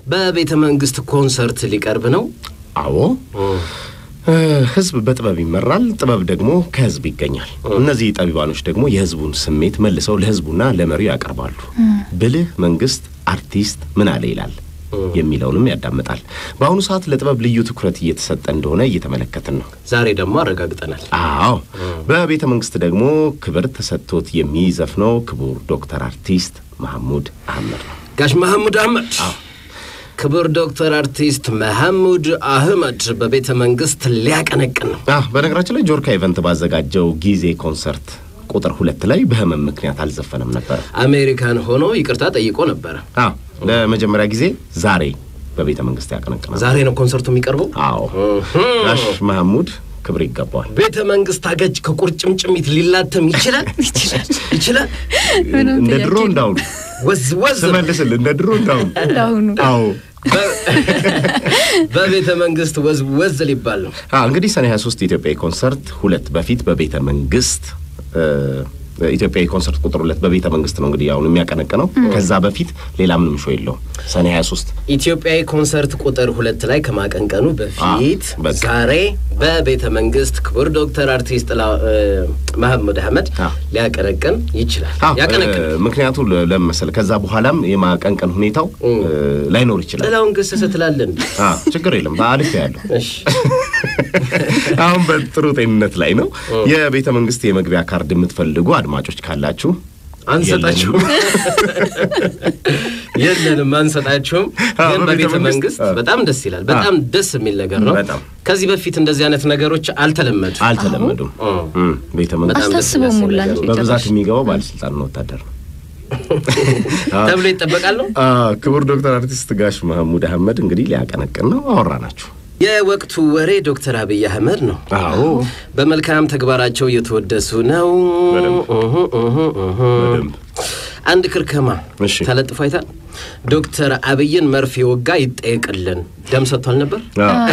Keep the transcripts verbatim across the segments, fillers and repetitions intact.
በቤተ መንግስት ኮንሰርት ሊቀርብ ነው አዎ ህዝብ በጥበብ ይመራል ጥበብ ደግሞ ከህዝብ ይገኛል እነዚህ ጠቢባኖች ደግሞ የህዝቡን ስሜት መልሰው ለህዝቡና ለመሪው ያቀርባሉ ብልህ መንግስት አርቲስት ምን አለ ይላል የሚለውንም ያዳምጣል በአሁኑ ሰዓት ለጥበብ ልዩ ትኩረት እየተሰጠ እንደሆነ እየተመለከትን ነው ዛሬ ደግሞ አረጋግጠናል አዎ በቤተ መንግስት ደግሞ ክብር ተሰጥቶት የሚዘፍነው ክቡር ዶክተር አርቲስት መሐሙድ አህመድ ጋሽ መሐሙድ አህመድ አዎ ክቡር ዶክተር አርቲስት መሐሙድ አህመድ በቤተ መንግስት ሊያቀነቅን ነው አዎ በነገራችን ላይ ጆርካ ኢቨንት ባዘጋጀው ጊዜ ኮንሰርት ቁጥር ሁለት ላይ በህመም ምክንያት አልዘፈነም ነበር አሜሪካን ሆኖ ይቅርታ ጠይቆ ነበር አዎ ለመጀመሪያ ጊዜ ዛሬ በቤተ መንግስት ያቀነቅናል ዛሬ ነው ኮንሰርቱ የሚቀርበው አዎ ጋሽ መሐሙድ ክብር ይገባዋል ቤተ መንግስት አገጭ ከቁርጭምጭሚት ሊላተም ይችላል ይችላል ይችላል እንደ ድሮ እንዳው ወዝ ወዝ ተመለስል እንደ ድሮ እንዳው እንዳው አዎ በቤተ መንግስት ወዝ ወዝ ሊባል ነው አዎ እንግዲህ ሰኔ ሃያ ሶስት ኢትዮጵያ ኮንሰርት ሁለት በፊት በቤተ መንግስት ኢትዮጵያ ኮንሰርት ቁጥር ሁለት በቤተ መንግስት ነው እንግዲህ ያው የሚያቀነቀነው ከዛ በፊት ሌላ ምንም ሾው የለው ሰኔ ሃያ ሶስት ኢትዮጵያ ኮንሰርት ቁጥር ሁለት ላይ ከማቀንቀኑ በፊት ዛሬ በቤተ መንግስት ክቡር ዶክተር አርቲስት መሐሙድ አህመድ ሊያቀነቅን ይችላል ያቀነቅን ምክንያቱ ለምሳሌ ከዛ በኋላም የማቀንቀን ሁኔታው ላይኖር ይችላል ጥላውን ገሰሰ ትላለን አዎ ችግር የለም አልፍ ያለው እሺ አሁን በጥሩ ጤንነት ላይ ነው የቤተ መንግስት የመግቢያ ካርድ የምትፈልጉ አድማጮች ካላችሁ አንሰጣችሁ የለንም አንሰጣችሁም ግን በቤተ መንግስት በጣም ደስ ይላል በጣም ደስ የሚል ነገር ነው ከዚህ በፊት እንደዚህ አይነት ነገሮች አልተለመዱ አልተለመዱም ቤተ መንግስት አስተስበው ሙላን በብዛት የሚገባው ባለስልጣን ነው ወታደር ነው ተብሎ ይጠበቃል ነው ክቡር ዶክተር አርቲስት ጋሽ መሐሙድ አህመድ እንግዲህ ሊያቀነቅን ነው አወራናችሁ የወቅቱ ወሬ ዶክተር አብይ አህመድ ነው አዎ በመልካም ተግባራቸው እየተወደሱ ነው አንድ ክርከማ ተለጥፎ አይታል ዶክተር አብይን መርፌ ወጋ ይጠየቅልን ደም ሰጥቷል ነበር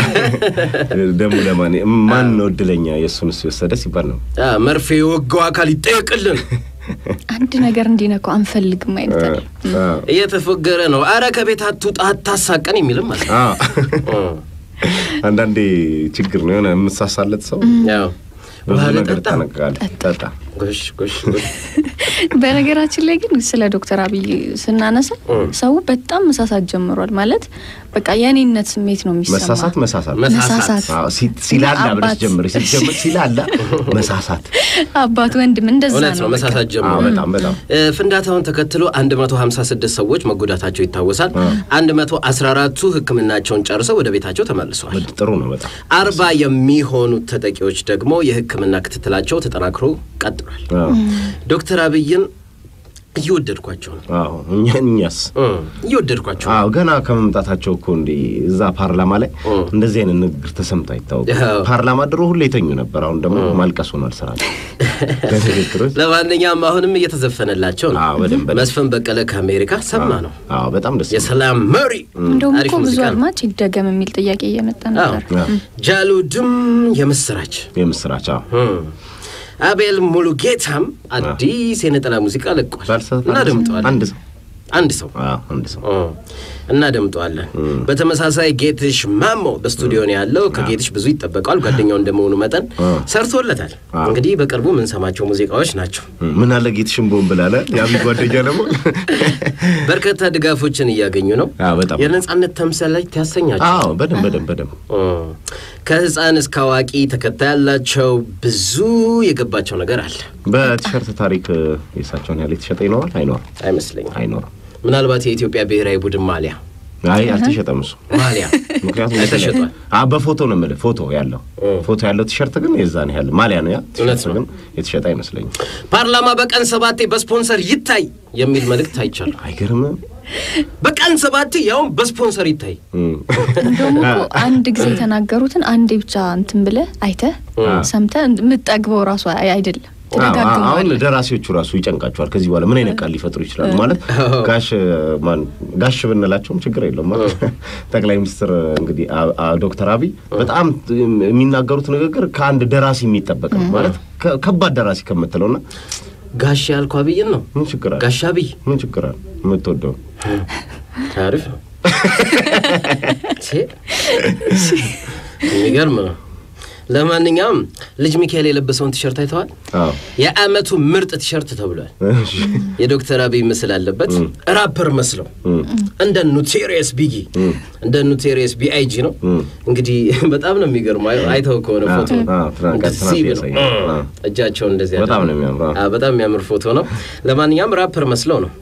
ደሙ ለማን ማን ነው እድለኛ የሱንስ ወሰደስ ይባል ነው አ መርፌ ወጋው አካል ይጠየቅልን አንድ ነገር እንዲነካው አንፈልግም አይደል እየተፈገረ ነው አረ ከቤት አትውጣ አታሳቀን የሚልም ማለት አዎ አንዳንዴ ችግር ነው የሆነ የምሳሳለት ሰው ያው በኋላ ተጣጣ ተጣጣ ጎሽ ጎሽ ጎሽ በነገራችን ላይ ግን ስለ ዶክተር አብይ ስናነሳ ሰው በጣም መሳሳት ጀምሯል ማለት በቃ የኔነት ስሜት ነው የሚሰማው መሳሳት መሳሳት መሳሳት አዎ ሲላላ ብለሽ ጀምሪ ሲጀምር ሲላላ መሳሳት አባት ወንድም እንደዛ ነው መሳሳት ጀምሯል በጣም በጣም ፍንዳታውን ተከትሎ አንድ መቶ ሃምሳ ስድስት ሰዎች መጎዳታቸው ይታወሳል አንድ መቶ አስራ አራት ህክምናቸውን ጨርሰው ወደ ቤታቸው ተመልሰዋል ጥሩ ነው በጣም አርባ የሚሆኑ ተጠቂዎች ደግሞ የህክምና ክትትላቸው ተጠናክሮ ቀጥሏል ዶክተር አብይን ይወደድኳቸው አዎ እኛኛስ ይወደድኳቸው አዎ ገና ከመምጣታቸው እኮ እንዴ እዛ ፓርላማ ላይ እንደዚህ አይነት ንግግር ተሰምቶ አይታወቅ ፓርላማ ድሮ ሁሉ ይተኙ ነበር አሁን ደግሞ ማልቀስ ሆኗል ስራቸው ለማንኛውም አሁንም እየተዘፈነላቸው ነው መስፈን በቀለ ከአሜሪካ ሰማ ነው አዎ በጣም ደስ የሰላም መሪ እንደውም እኮ ብዙ አድማጭ ይደገም የሚል ጥያቄ እየመጣ ነበር ጃሉድም የምስራች የምስራች አዎ አቤል ሙሉጌታም አዲስ የነጠላ ሙዚቃ ለቋል እና ደምጧል አንድ ሰው አንድ ሰው አዎ አንድ ሰው እና ደምጧል በተመሳሳይ ጌትሽ ማሞ በስቱዲዮ ነው ያለው ከጌትሽ ብዙ ይተበቃል ጓደኛው እንደመሆኑ መጠን ሰርቶለታል እንግዲህ በቅርቡ ምን ሰማቸው ሙዚቃዎች ናቸው ምን አለ ጌትሽም ቦምብላለ ያቢ ጓደኛ ደግሞ በርካታ ድጋፎችን ያገኙ ነው የነጻነት ተምሳሌት ያሰኛቸው አዎ በደም በደም በደም ከህፃን እስከ አዋቂ ተከታያላቸው ብዙ የገባቸው ነገር አለ በቲሸርት ታሪክ የሳቸውን ያለ ተሸጠ ይኖራል አይኖር አይመስልኝ አይኖር ምናልባት የኢትዮጵያ ብሔራዊ ቡድን ማሊያ አይ አልተሸጠም እሱ ማሊያ ምክንያቱም ተሸጠ አ በፎቶ ነው ማለት ፎቶ ያለው ፎቶ ያለው ቲሸርት ግን የዛን ያለ ማሊያ ነው ያ ቲሸርት ግን የተሸጠ አይመስልኝ ፓርላማ በቀን ሰባቴ በስፖንሰር ይታይ የሚል መልእክት አይቻል አይገርምም በቀን ሰባቴ ያው በስፖንሰር ይታይ ደግሞ አንድ ጊዜ ተናገሩትን አንዴ ብቻ እንትን ብለ አይተ ሰምተ ምትጠግበው ራሱ አይደለም አሁን ደራሲዎቹ ራሱ ይጨንቃቸዋል ከዚህ በኋላ ምን አይነት ቃል ሊፈጥሩ ይችላሉ ማለት ጋሽ ማን ጋሽ ብንላቸውም ችግር የለውም ማለት ጠቅላይ ሚኒስትር እንግዲህ ዶክተር አብይ በጣም የሚናገሩት ንግግር ከአንድ ደራሲ የሚጠበቅ ነው ማለት ከባድ ደራሲ ከመተለውና ጋሽ ያልኩ አብይ ነው ምን ችግር አለ ጋሽ አብይ ምን ችግር አለ የምትወደው ታሪፍ የሚገርም ነው። ለማንኛውም ልጅ ሚካኤል የለበሰውን ቲሸርት አይተዋል? አዎ የአመቱ ምርጥ ቲሸርት ተብሏል። የዶክተር አብይ ምስል አለበት። ራፐር መስለው እንደ ኖቶሪየስ ቢጊ እንደ ኖቶሪየስ ቢአይጂ ነው እንግዲህ። በጣም ነው የሚገርመው። አይተው ከሆነ ፎቶ እጃቸው እንደዚህ በጣም ነው የሚያምረው። አዎ በጣም የሚያምር ፎቶ ነው። ለማንኛውም ራፐር መስለው ነው።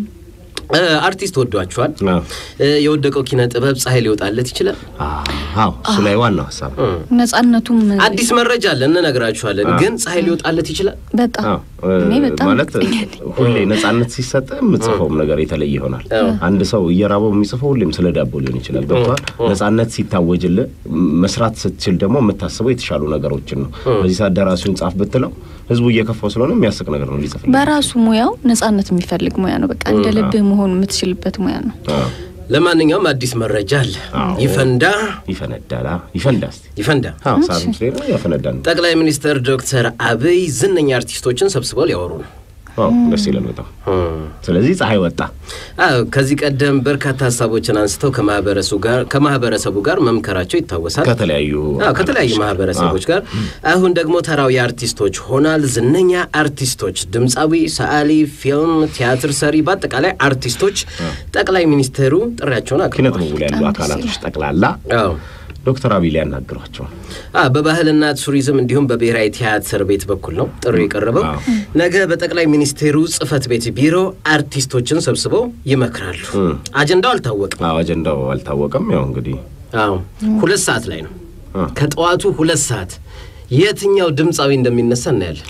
አርቲስት ወዷቸዋል። የወደቀው ኪነ ጥበብ ፀሐይ ሊወጣለት ይችላል። አዎ ስለይ ዋናው ሐሳብ ነፃነቱም አዲስ መረጃ አለ እንነግራችኋለን። ግን ፀሐይ ሊወጣለት ይችላል። በጣም እኔ በጣም ማለት ሁሌ ነፃነት ሲሰጥ የምጽፈውም ነገር የተለየ ይሆናል። አንድ ሰው እየራበው የሚጽፈው ሁሌም ስለ ዳቦ ሊሆን ይችላል። ገብቷል? ነፃነት ሲታወጅልህ መስራት ስትችል ደግሞ የምታስበው የተሻሉ ነገሮችን ነው። በዚህ ሰዓት ደራሲውን ጻፍ ብትለው ህዝቡ እየከፋው ስለሆነ የሚያስቅ ነገር ነው ሊጽፍ። በራሱ ሙያው ነፃነት የሚፈልግ ሙያ ነው። በቃ እንደ ልብ መሆን የምትችልበት ሙያ ነው። ለማንኛውም አዲስ መረጃ አለ። ይፈንዳ ይፈነዳላ ይፈንዳ ይፈንዳ አዎ ሳይንስ ላይ ያፈነዳ ነው። ጠቅላይ ሚኒስትር ዶክተር አብይ ዝነኛ አርቲስቶችን ሰብስበው ሊያወሩ ነው። አዎ ደስ ይላል በጣም። ስለዚህ ፀሐይ ወጣ። አዎ ከዚህ ቀደም በርካታ ሐሳቦችን አንስተው ከማህበረሰቡ ጋር ከማህበረሰቡ ጋር መምከራቸው ይታወሳል። ከተለያዩ አዎ ከተለያዩ ማህበረሰቦች ጋር። አሁን ደግሞ ተራው የአርቲስቶች ሆናል። ዝነኛ አርቲስቶች፣ ድምጻዊ፣ ሰዓሊ፣ ፊልም፣ ቲያትር ሰሪ፣ በአጠቃላይ አርቲስቶች ጠቅላይ ሚኒስትሩ ጥሪያቸውን አቅርበዋል። ኪነጥበቡ ላይ ያሉ አካላቶች ጠቅላላ አዎ ዶክተር አብይ ሊያናግሯቸው አ በባህልና ቱሪዝም እንዲሁም በብሔራዊ ቲያትር ቤት በኩል ነው ጥሪ የቀረበው። ነገ በጠቅላይ ሚኒስቴሩ ጽፈት ቤት ቢሮ አርቲስቶችን ሰብስበው ይመክራሉ። አጀንዳው አልታወቀም። አዎ አጀንዳው አልታወቀም። ያው እንግዲህ አዎ ሁለት ሰዓት ላይ ነው። ከጠዋቱ ሁለት ሰዓት የትኛው ድምጻዊ እንደሚነሳ እናያለን።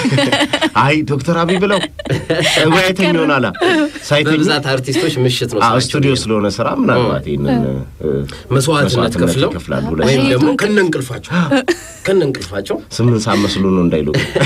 አይ ዶክተር አብይ ብለው ወይተኛ ሆናላ ሳይተኛ በብዛት አርቲስቶች ምሽት ነው አዎ ስቱዲዮ ስለሆነ ስራ ምናልባት ይሄንን መስዋዕትነት ከፍለው ወይም ደግሞ ከነንቅልፋቸው ከነንቅልፋቸው ስምንት ሰዓት መስሎ ነው እንዳይሉ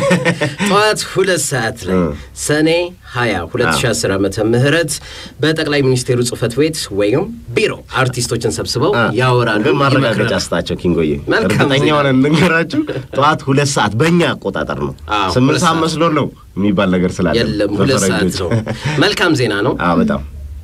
ጠዋት ሁለት ሰዓት ላይ ሰኔ ሃያ ሁለት ሺህ አስር ዓመተ ምህረት በጠቅላይ ሚኒስቴሩ ጽፈት ቤት ወይም ቢሮ አርቲስቶችን ሰብስበው ያወራሉ። ማረጋገጫ አስታቸው ኪንጎዬ እርግጠኛ ሆነን እንገራችሁ ጠዋት ሁለት ሰዓት በእኛ አቆጣጠር ነው። ስምንት ሰዓት መስሎ ነው የሚባል ነገር ስላለ የለም ሁለት ሰዓት ነው። መልካም ዜና ነው። አዎ በጣም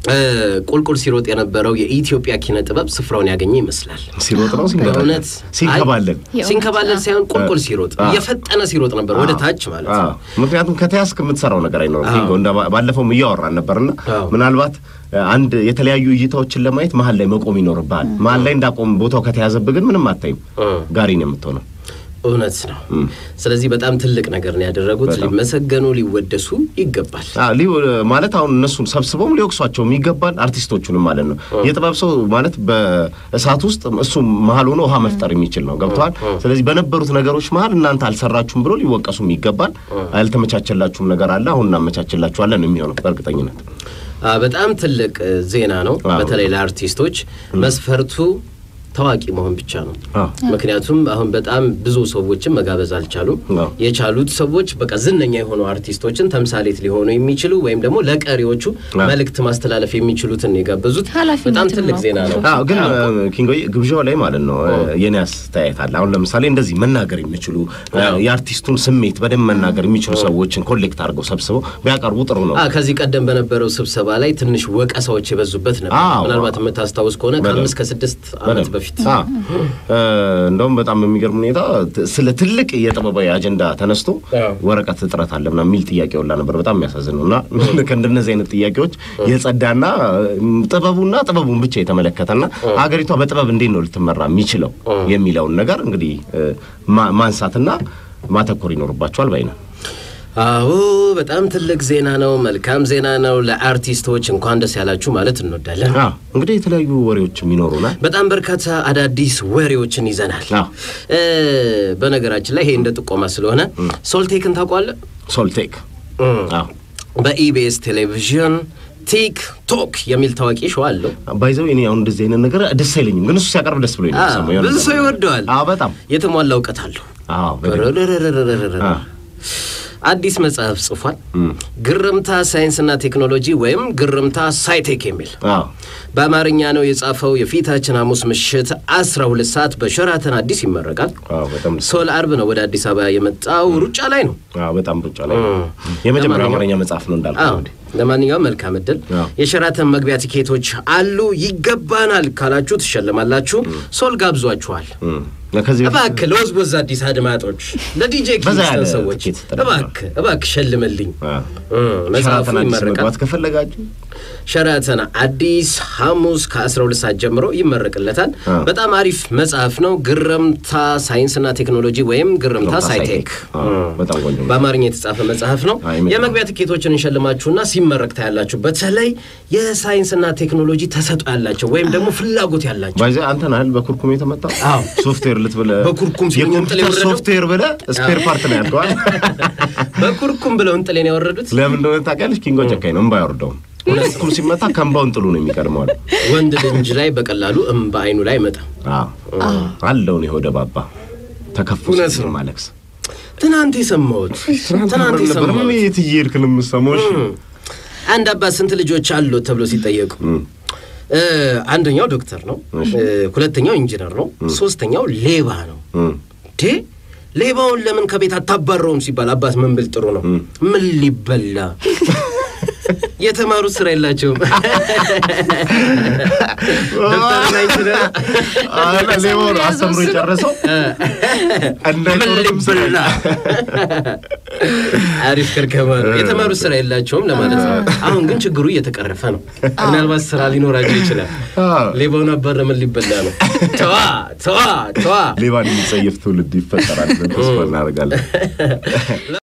ቁልቁል ሲሮጥ የነበረው የኢትዮጵያ ኪነ ጥበብ ስፍራውን ያገኘ ይመስላል። ሲሮጥ ነው ሲንከባለል ሲንከባለል ሲንከባለል ሳይሆን ቁልቁል ሲሮጥ የፈጠነ ሲሮጥ ነበር ወደ ታች ማለት ነው። ምክንያቱም ከተያዝክ የምትሰራው ነገር አይኖርም። ኪንጎ እንደ ባለፈው እያወራን ነበርና ምናልባት አንድ የተለያዩ እይታዎችን ለማየት መሀል ላይ መቆም ይኖርባል። መሀል ላይ እንዳቆም ቦታው ከተያዘብህ ግን ምንም አታይም። ጋሪ ነው የምትሆነው። እውነት ነው። ስለዚህ በጣም ትልቅ ነገር ነው ያደረጉት። ሊመሰገኑ ሊወደሱ ይገባል። አዎ ማለት አሁን እነሱን ሰብስበው ሊወቅሷቸው ይገባል አርቲስቶቹንም ማለት ነው። የጥበብ ሰው ማለት በእሳት ውስጥ እሱ መሀል ሆኖ ውሃ መፍጠር የሚችል ነው። ገብቷል? ስለዚህ በነበሩት ነገሮች መሀል እናንተ አልሰራችሁም ብሎ ሊወቀሱም ይገባል። አልተመቻቸላችሁም ነገር አለ አሁን እናመቻቸላችኋለን የሚሆነው በእርግጠኝነት። በጣም ትልቅ ዜና ነው። በተለይ ለአርቲስቶች መስፈርቱ ታዋቂ መሆን ብቻ ነው። ምክንያቱም አሁን በጣም ብዙ ሰዎችን መጋበዝ አልቻሉም። የቻሉት ሰዎች በቃ ዝነኛ የሆኑ አርቲስቶችን ተምሳሌት ሊሆኑ የሚችሉ ወይም ደግሞ ለቀሪዎቹ መልእክት ማስተላለፍ የሚችሉትን የጋበዙት በጣም ትልቅ ዜና ነው። አዎ ግን ኪንጎይ ግብዣው ላይ ማለት ነው የኔስ ታይታል። አሁን ለምሳሌ እንደዚህ መናገር የሚችሉ የአርቲስቱን ስሜት በደም መናገር የሚችሉ ሰዎችን ኮሌክት አድርገው ሰብስበው ቢያቀርቡ ጥሩ ነው። አዎ ከዚህ ቀደም በነበረው ስብሰባ ላይ ትንሽ ወቀሳዎች የበዙበት ነበር። ምናልባት የምታስታውስ ከሆነ ከአምስት ከስድስት ዓመት በፊት እንደውም በጣም የሚገርም ሁኔታ ስለ ትልቅ የጥበባዊ አጀንዳ ተነስቶ ወረቀት እጥረት አለና የሚል ጥያቄ ወላ ነበር። በጣም የሚያሳዝን ነውና ከእንደነዚህ አይነት ጥያቄዎች የጸዳና ጥበቡና ጥበቡን ብቻ የተመለከተና ሀገሪቷ በጥበብ እንዴት ነው ልትመራ የሚችለው የሚለውን ነገር እንግዲህ ማንሳትና ማተኮር ይኖርባቸዋል ባይ ነው። አዎ በጣም ትልቅ ዜና ነው። መልካም ዜና ነው። ለአርቲስቶች እንኳን ደስ ያላችሁ ማለት እንወዳለን። አዎ እንግዲህ የተለያዩ ወሬዎችም ይኖሩናል። በጣም በርካታ አዳዲስ ወሬዎችን ይዘናል። በነገራችን ላይ ይሄ እንደ ጥቆማ ስለሆነ ሶልቴክን ታውቃለህ? ሶልቴክ አዎ በኢቢኤስ ቴሌቪዥን ቲክቶክ የሚል ታዋቂ ሾው አለው። ባይዘው እኔ አሁን እንደዚህ አይነት ነገር ደስ አይለኝም፣ ግን እሱ ሲያቀርብ ደስ ብሎኝ ነው ሰማው። ብዙ ሰው ይወደዋል። አዎ በጣም የተሟላ ዕውቀት አለው። አዎ አዲስ መጽሐፍ ጽፏል። ግርምታ ሳይንስና ቴክኖሎጂ ወይም ግርምታ ሳይቴክ የሚል። አዎ በአማርኛ ነው የጻፈው። የፊታችን ሐሙስ ምሽት አስራ ሁለት ሰዓት በሸራተን አዲስ ይመረቃል። አዎ በጣም ሶል አርብ ነው ወደ አዲስ አበባ የመጣው። ሩጫ ላይ ነው። አዎ በጣም ሩጫ ላይ ነው። የመጀመሪያው አማርኛ መጽሐፍ ነው እንዳልከው እንዴ። ለማንኛውም መልካም እድል። የሸራተን መግቢያ ቲኬቶች አሉ። ይገባናል ካላችሁ ትሸለማላችሁ። ሶል ጋብዟችኋል። ለከዚህ እባክህ ለወዝወዝ አዲስ አድማጮች ለዲጄ ኪንግስተን ሰዎች እባክህ እባክህ ሸልምልኝ። መጽሐፉን ይመረቃል ከፈለጋችሁ ሸራተን አዲስ ሐሙስ ከአስራ ሁለት ሰዓት ጀምሮ ይመረቅለታል። በጣም አሪፍ መጽሐፍ ነው። ግርምታ ሳይንስና ቴክኖሎጂ ወይም ግርምታ ሳይቴክ በጣም ቆንጆ በአማርኛ የተጻፈ መጽሐፍ ነው። የመግቢያ ቲኬቶችን እንሸልማችሁና ሲመረቅ ታያላችሁ። በተለይ የሳይንስና ቴክኖሎጂ ተሰጥኦ ያላቸው ወይም ደግሞ ፍላጎት ያላቸው ባይዘ አንተ ነህ በኩርኩም የተመጣው ሶፍትዌር ልትበለ በኩርኩም የኮምፒውተር ሶፍትዌር በለ ስፔር ፓርት ነው ያልከው በኩርኩም ብለው እንጥሌን ያወረዱት ለምን እንደሆነ ታውቂያለሽ? ኪንጎ ጨካኝ ነው። እምባ ያወርደው ሁለቱም ሲመታ ከእምባውን ጥሉ ነው የሚቀርመው። ወንድ ልጅ ላይ በቀላሉ እምባ አይኑ ላይ መጣ። አዎ አለው ነው ወደ ባባ ተከፉስ ማለክስ ትናንት የሰማሁት ትናንት የሰማሁት ምን የትየርክ ነው የምሰማው? አንድ አባት ስንት ልጆች አሉ ተብሎ ሲጠየቁ አንደኛው ዶክተር ነው፣ ሁለተኛው ኢንጂነር ነው፣ ሶስተኛው ሌባ ነው። ዴ ሌባውን ለምን ከቤት አታባረውም ሲባል አባት ምን ብል ጥሩ ነው? ምን ሊበላ የተማሩ ስራ የላቸውም። ዶክተር ላይ ኢንጂነር አላ ሌባውን አስተምሮ ጨርሰው እንዳይቆርጥም አሪፍ ከርከማ የተማሩ ስራ የላቸውም ለማለት ነው። አሁን ግን ችግሩ እየተቀረፈ ነው። ምናልባት ስራ ሊኖራቸው ይችላል። ሌባውን አባረ ምን ሊበላ ነው? ተዋ ተዋ ተዋ ሌባን የሚጸየፍ ትውልድ ይፈጠራል ተስፋ እናደርጋለን።